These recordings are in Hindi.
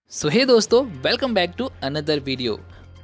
सो हे दोस्तों, welcome back to another video.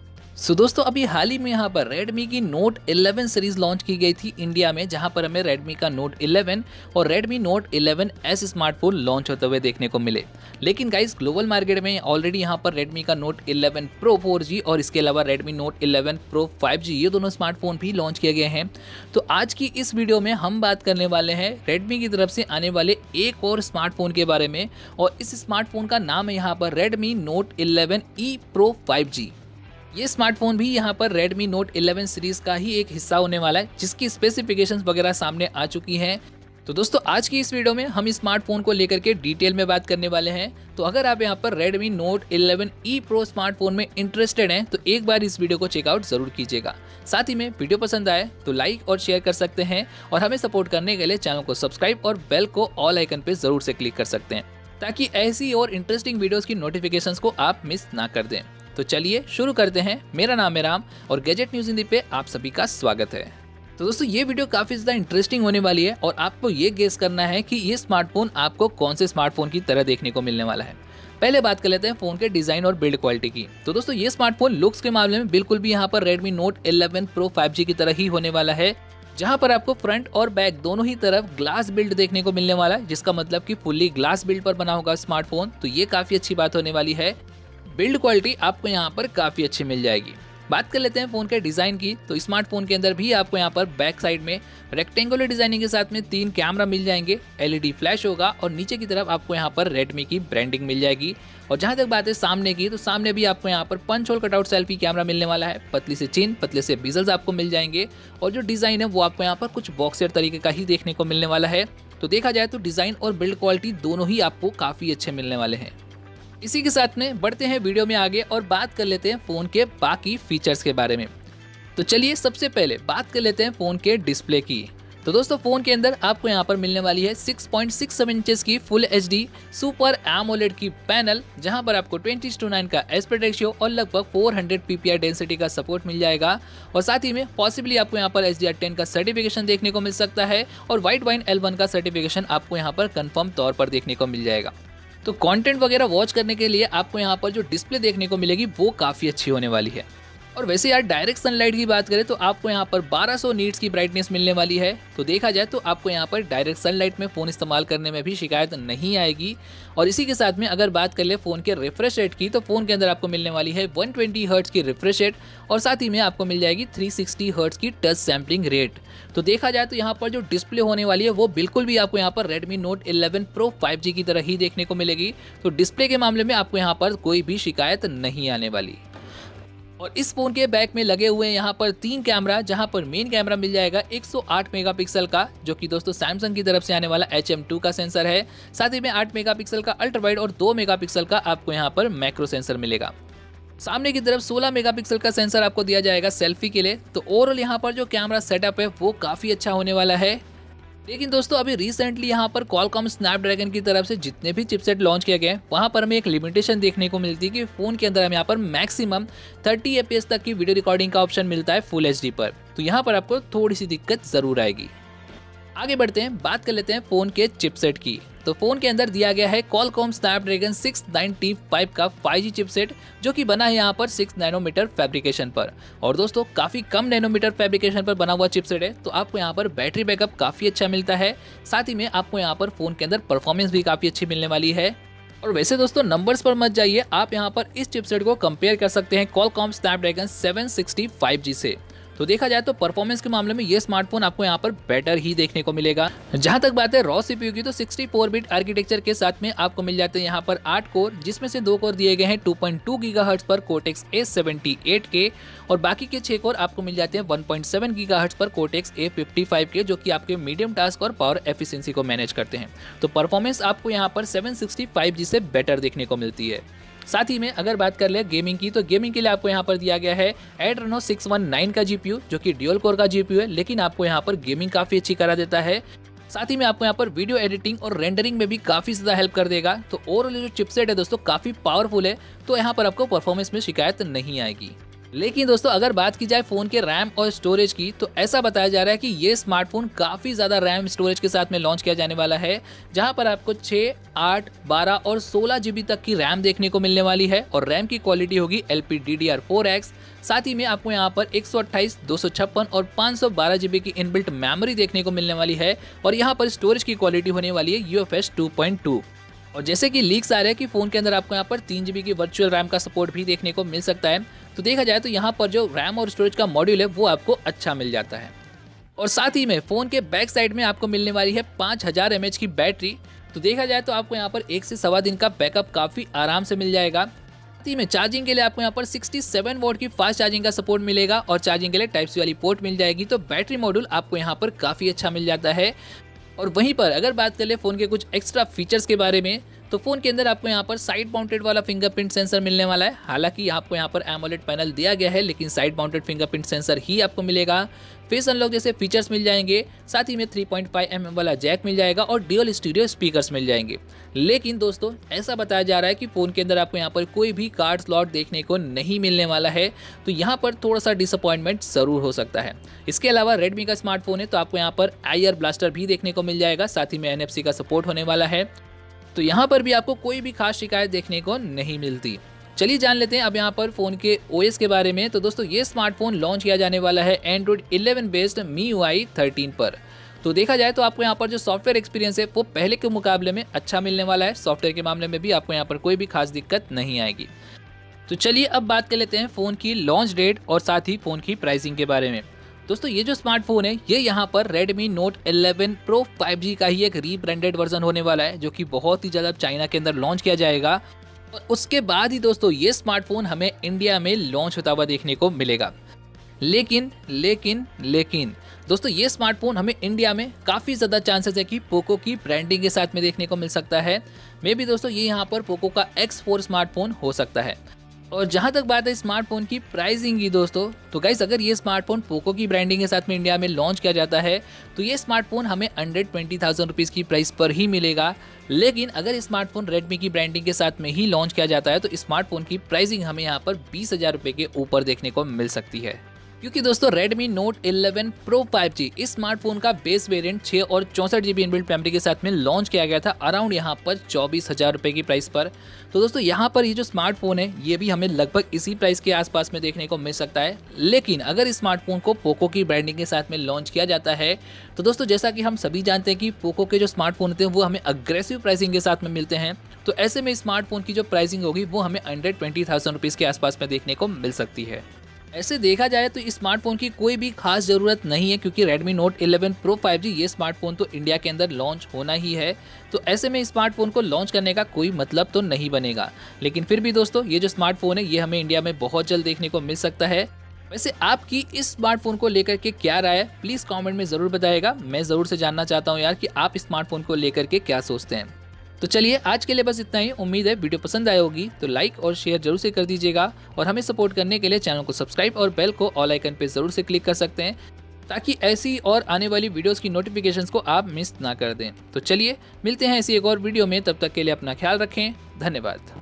So दोस्तों, अभी हाल ही में यहाँ पर Redmi की Note 11 सीरीज लॉन्च की गई थी इंडिया में, जहाँ पर हमें Redmi का Note 11 और Redmi Note 11S smartphone launch होते हुए देखने को मिले। लेकिन गाइस, ग्लोबल मार्केट में ऑलरेडी यहाँ पर Redmi का Note 11 Pro 4G और इसके अलावा Redmi Note 11 Pro 5G ये दोनों स्मार्टफोन भी लॉन्च किए गए हैं। तो आज की इस वीडियो में हम बात करने वाले हैं Redmi की तरफ से आने वाले एक और स्मार्टफोन के बारे में, और इस स्मार्टफोन का नाम है यहाँ पर Redmi Note 11E Pro 5G। ये स्मार्टफोन भी यहाँ पर Redmi Note 11 सीरीज का ही एक हिस्सा होने वाला है, जिसकी स्पेसिफिकेशंस वगैरह सामने आ चुकी हैं। तो दोस्तों, आज की इस वीडियो में हम इस स्मार्टफोन को लेकर के डिटेल में बात करने वाले हैं। तो अगर आप यहाँ पर Redmi Note 11E Pro smartphone में इंटरेस्टेड हैं तो एक बार इस वीडियो को चेकआउट जरूर कीजिएगा। साथ ही में वीडियो पसंद आए तो लाइक और शेयर कर सकते हैं, और हमें सपोर्ट करने के लिए चैनल को सब्सक्राइब और बेल को ऑल आइकन पे जरूर से क्लिक कर सकते हैं, ताकि ऐसी और इंटरेस्टिंग वीडियोस की नोटिफिकेशंस को आप मिस ना कर दें। तो चलिए शुरू करते हैं। मेरा नाम है राम और गैजेट न्यूज हिंदी पे आप सभी का स्वागत है। तो दोस्तों, ये वीडियो काफी ज्यादा इंटरेस्टिंग होने वाली है, और आपको ये गेस करना है कि ये स्मार्टफोन आपको कौन से स्मार्टफोन की तरह देखने को मिलने वाला है। पहले बात कर लेते हैं फोन के डिजाइन और बिल्ड क्वालिटी की। तो दोस्तों, ये स्मार्टफोन लुक्स के मामले में बिल्कुल भी यहाँ पर Redmi Note 11 Pro 5G की तरह ही होने वाला है, जहां पर आपको फ्रंट और बैक दोनों ही तरफ ग्लास बिल्ड देखने को मिलने वाला है, जिसका मतलब कि फुल्ली ग्लास बिल्ड पर बना होगा स्मार्टफोन। तो ये काफी अच्छी बात होने वाली है। बिल्ड क्वालिटी आपको यहाँ पर काफी अच्छी मिल जाएगी। बात कर लेते हैं फोन के डिजाइन की। तो स्मार्टफोन के अंदर भी आपको यहाँ पर बैक साइड में रेक्टेंगुलर डिजाइनिंग के साथ में 3 कैमरा मिल जाएंगे, LED फ्लैश होगा, और नीचे की तरफ आपको यहाँ पर Redmi की ब्रांडिंग मिल जाएगी। और जहां तक बात है सामने की, तो सामने भी आपको यहाँ पर punch hole cutout selfie camera मिलने वाला है। पतली से चिन, पतले से बिजल्स आपको मिल जाएंगे, और जो डिजाइन है वो आपको यहाँ पर कुछ बॉक्सर तरीके का ही देखने को मिलने वाला है। तो देखा जाए तो डिजाइन और बिल्ड क्वालिटी दोनों ही आपको काफी अच्छे मिलने वाले हैं। इसी के साथ में बढ़ते हैं वीडियो में आगे और बात कर लेते हैं फोन के बाकी फीचर्स के बारे में। तो चलिए सबसे पहले बात कर लेते हैं फोन के डिस्प्ले की। तो दोस्तों, फोन के अंदर आपको यहाँ पर मिलने वाली है 6.67 इंचेस की फुल HD सुपर AMOLED की पैनल, जहां पर आपको 20:9 का एस्पेक्ट रेशियो और लगभग 400 ppi डेंसिटी का सपोर्ट मिल जाएगा। और साथ ही में पॉसिबली आपको यहाँ पर HDR10 का सर्टिफिकेशन देखने को मिल सकता है, और वाइड वाइन L1 का सर्टिफिकेशन आपको यहाँ पर कंफर्म तौर पर देखने को मिल जाएगा। तो कंटेंट वगैरह वॉच करने के लिए आपको यहाँ पर जो डिस्प्ले देखने को मिलेगी वो काफ़ी अच्छी होने वाली है। और वैसे यार, डायरेक्ट सनलाइट की बात करें तो आपको यहाँ पर 1200 नीट्स की ब्राइटनेस मिलने वाली है। तो देखा जाए तो आपको यहाँ पर डायरेक्ट सनलाइट में फ़ोन इस्तेमाल करने में भी शिकायत नहीं आएगी। और इसी के साथ में अगर बात कर ले फ़ोन के रिफ्रेश रेट की, तो फ़ोन के अंदर आपको मिलने वाली है 120 हर्ट्ज की रिफ्रेश रेट, और साथ ही में आपको मिल जाएगी 360 हर्ट्ज की टच सैम्पलिंग रेट। तो देखा जाए तो यहाँ पर जो डिस्प्ले होने वाली है वो बिल्कुल भी आपको यहाँ पर Redmi Note 11 Pro 5G की तरह ही देखने को मिलेगी। तो डिस्प्ले के मामले में आपको यहाँ पर कोई भी शिकायत नहीं आने वाली। और इस फोन के बैक में लगे हुए हैं यहाँ पर 3 कैमरा, जहाँ पर मेन कैमरा मिल जाएगा 108 मेगापिक्सल का, जो कि दोस्तों सैमसंग की तरफ से आने वाला HM2 का सेंसर है। साथ ही में 8 मेगापिक्सल का अल्ट्रा वाइड और 2 मेगापिक्सल का आपको यहाँ पर मैक्रो सेंसर मिलेगा। सामने की तरफ 16 मेगापिक्सल का सेंसर आपको दिया जाएगा सेल्फी के लिए। तो ओवरऑल यहाँ पर जो कैमरा सेटअप है वो काफ़ी अच्छा होने वाला है। लेकिन दोस्तों, अभी रिसेंटली यहाँ पर Qualcomm Snapdragon की तरफ से जितने भी चिपसेट लॉन्च किए गए, वहाँ पर हमें एक लिमिटेशन देखने को मिलती है कि फ़ोन के अंदर हमें यहाँ पर मैक्सिमम 30 fps तक की वीडियो रिकॉर्डिंग का ऑप्शन मिलता है फुल HD पर। तो यहाँ पर आपको थोड़ी सी दिक्कत ज़रूर आएगी। आगे बढ़ते हैं, बात कर लेते हैं फ़ोन के चिपसेट की। तो फ़ोन के अंदर दिया गया है Qualcomm Snapdragon 695 का 5G चिपसेट, जो कि बना है यहाँ पर 6 नैनोमीटर फैब्रिकेशन पर। और दोस्तों, काफ़ी कम नैनोमीटर फैब्रिकेशन पर बना हुआ चिपसेट है, तो आपको यहाँ पर बैटरी बैकअप काफ़ी अच्छा मिलता है। साथ ही में आपको यहाँ पर फ़ोन के अंदर परफॉर्मेंस भी काफ़ी अच्छी मिलने वाली है। और वैसे दोस्तों, नंबर्स पर मत जाइए, आप यहाँ पर इस चिपसेट को कंपेयर कर सकते हैं Qualcomm Snapdragon 765G से। तो देखा जाए तो परफॉर्मेंस के मामले में ये स्मार्टफोन आपको यहाँ पर बेटर ही देखने को मिलेगा। जहां तक बात है रॉ CPU की, तो 64 बिट आर्किटेक्चर के साथ में आपको मिल जाते हैं यहाँ पर 8 कोर, जिसमें से 2 कोर दिए गए हैं 2.2 गीगाहर्ट्ज पर Cortex A78 के, और बाकी के 6 कोर आपको मिल जाते हैं 1.7 गीगाहर्ट्ज पर Cortex A55 के, जो कि आपके मीडियम टास्क और पावर एफिशिएंसी को मैनेज करते हैं। तो परफॉर्मेंस आपको यहाँ पर 765G से बेटर देखने को मिलती है। साथ ही में अगर बात कर ले गेमिंग की, तो गेमिंग के लिए आपको यहाँ पर दिया गया है Adreno 619 का GPU, जो कि ड्यूल कोर का GPU है, लेकिन आपको यहाँ पर गेमिंग काफ़ी अच्छी करा देता है। साथ ही में आपको यहाँ पर वीडियो एडिटिंग और रेंडरिंग में भी काफ़ी ज़्यादा हेल्प कर देगा। तो ओवरऑल जो चिपसेट है दोस्तों काफ़ी पावरफुल है, तो यहाँ पर आपको परफॉर्मेंस में शिकायत नहीं आएगी। लेकिन दोस्तों अगर बात की जाए फ़ोन के रैम और स्टोरेज की, तो ऐसा बताया जा रहा है कि ये स्मार्टफोन काफ़ी ज़्यादा रैम स्टोरेज के साथ में लॉन्च किया जाने वाला है, जहां पर आपको 6, 8, 12 और 16 GB तक की रैम देखने को मिलने वाली है और रैम की क्वालिटी होगी LPDDR4X। साथ ही में आपको यहाँ पर 128, 256 और 512 GB की इनबिल्ट मेमोरी देखने को मिलने वाली है और यहाँ पर स्टोरेज की क्वालिटी होने वाली है UFS 2.2। और जैसे कि लीक्स आ रहे हैं कि फ़ोन के अंदर आपको यहाँ पर 3 GB की वर्चुअल रैम का सपोर्ट भी देखने को मिल सकता है। तो देखा जाए तो यहाँ पर जो रैम और स्टोरेज का मॉड्यूल है वो आपको अच्छा मिल जाता है। और साथ ही में फ़ोन के बैक साइड में आपको मिलने वाली है 5000 mAh की बैटरी। तो देखा जाए तो आपको यहाँ पर 1 से सवा दिन का बैकअप काफ़ी आराम से मिल जाएगा। साथ ही में चार्जिंग के लिए आपको यहाँ पर 67 वॉट की फास्ट चार्जिंग का सपोर्ट मिलेगा और चार्जिंग के लिए टाइप सी वाली पोर्ट मिल जाएगी। तो बैटरी मॉड्यूल आपको यहाँ पर काफ़ी अच्छा मिल जाता है। और वहीं पर अगर बात कर ले फ़ोन के कुछ एक्स्ट्रा फीचर्स के बारे में, तो फ़ोन के अंदर आपको यहाँ पर साइड माउंटेड वाला फिंगरप्रिंट सेंसर मिलने वाला है। हालांकि आपको यहाँ पर एमोलेड पैनल दिया गया है, लेकिन साइड माउंटेड फिंगरप्रिंट सेंसर ही आपको मिलेगा। फेस अनलॉक जैसे फीचर्स मिल जाएंगे। साथ ही में 3.5 mm वाला जैक मिल जाएगा और ड्यूअल स्टीरियो स्पीकर्स मिल जाएंगे। लेकिन दोस्तों ऐसा बताया जा रहा है कि फ़ोन के अंदर आपको यहाँ पर कोई भी कार्ड स्लॉट देखने को नहीं मिलने वाला है, तो यहाँ पर थोड़ा सा डिसअपॉइंटमेंट ज़रूर हो सकता है। इसके अलावा रेडमी का स्मार्टफोन है तो आपको यहाँ पर IR ब्लास्टर भी देखने को मिल जाएगा। साथ ही में NFC का सपोर्ट होने वाला है, तो यहाँ पर भी आपको कोई भी खास शिकायत देखने को नहीं मिलती। चलिए जान लेते हैं अब यहाँ पर फ़ोन के OS के बारे में। तो दोस्तों ये स्मार्टफोन लॉन्च किया जाने वाला है Android 11 बेस्ड MIUI 13 पर। तो देखा जाए तो आपको यहाँ पर जो सॉफ्टवेयर एक्सपीरियंस है वो पहले के मुकाबले में अच्छा मिलने वाला है। सॉफ्टवेयर के मामले में भी आपको यहाँ पर कोई भी खास दिक्कत नहीं आएगी। तो चलिए अब बात कर लेते हैं फ़ोन की लॉन्च डेट और साथ ही फ़ोन की प्राइसिंग के बारे में। दोस्तों ये जो स्मार्टफोन है ये यहाँ पर Redmi Note 11 Pro 5G का ही एक रीब्रांडेड वर्जन होने वाला है, जो कि बहुत ही जल्द चाइना के अंदर लॉन्च किया जाएगा। और उसके बाद ही दोस्तों ये स्मार्टफोन हमें इंडिया में लॉन्च होता हुआ देखने को मिलेगा। लेकिन दोस्तों ये स्मार्टफोन हमें इंडिया में काफ़ी ज़्यादा चांसेस है कि पोको की ब्रांडिंग के साथ में देखने को मिल सकता है। मे बी दोस्तों ये यहाँ पर पोको का X4 स्मार्टफोन हो सकता है। और जहाँ तक बात है स्मार्टफोन की प्राइसिंग की दोस्तों, तो गाइस अगर ये स्मार्टफोन पोको की ब्रांडिंग के साथ में इंडिया में लॉन्च किया जाता है तो ये स्मार्टफोन हमें 120,000 रुपीज़ की प्राइस पर ही मिलेगा। लेकिन अगर स्मार्टफोन रेडमी की ब्रांडिंग के साथ में ही लॉन्च किया जाता है तो स्मार्टफोन की प्राइसिंग हमें यहाँ पर 20,000 रुपये के ऊपर देखने को मिल सकती है। क्योंकि दोस्तों Redmi Note 11 Pro 5G इस स्मार्टफोन का बेस वेरिएंट 6 और 64 GB इनबिल्ट मेमोरी के साथ में लॉन्च किया गया था अराउंड यहाँ पर 24,000 रुपये की प्राइस पर। तो दोस्तों यहाँ पर ये जो स्मार्टफोन है ये भी हमें लगभग इसी प्राइस के आसपास में देखने को मिल सकता है। लेकिन अगर इस स्मार्टफोन को पोको की ब्रांडिंग के साथ में लॉन्च किया जाता है तो दोस्तों जैसा कि हम सभी जानते हैं कि पोको के जो स्मार्टफोन होते हैं वो हमें अग्रेसिव प्राइसिंग के साथ में मिलते हैं। तो ऐसे में स्मार्टफोन की जो प्राइसिंग होगी वो हमें 120,000 रुपीज़ के आसपास में देखने को मिल सकती है। ऐसे देखा जाए तो इस स्मार्टफोन की कोई भी खास ज़रूरत नहीं है, क्योंकि Redmi Note 11 Pro 5G ये स्मार्टफोन तो इंडिया के अंदर लॉन्च होना ही है। तो ऐसे में स्मार्टफोन को लॉन्च करने का कोई मतलब तो नहीं बनेगा। लेकिन फिर भी दोस्तों ये जो स्मार्टफोन है ये हमें इंडिया में बहुत जल्द देखने को मिल सकता है। वैसे आपकी इस स्मार्टफोन को लेकर के क्या राय है प्लीज़ कॉमेंट में ज़रूर बताइएगा। मैं ज़रूर से जानना चाहता हूँ यार कि आप स्मार्टफोन को लेकर के क्या सोचते हैं। तो चलिए आज के लिए बस इतना ही। उम्मीद है वीडियो पसंद आई होगी, तो लाइक और शेयर जरूर से कर दीजिएगा और हमें सपोर्ट करने के लिए चैनल को सब्सक्राइब और बेल को ऑल आइकन पे जरूर से क्लिक कर सकते हैं, ताकि ऐसी और आने वाली वीडियोस की नोटिफिकेशंस को आप मिस ना कर दें। तो चलिए मिलते हैं ऐसी एक और वीडियो में, तब तक के लिए अपना ख्याल रखें। धन्यवाद।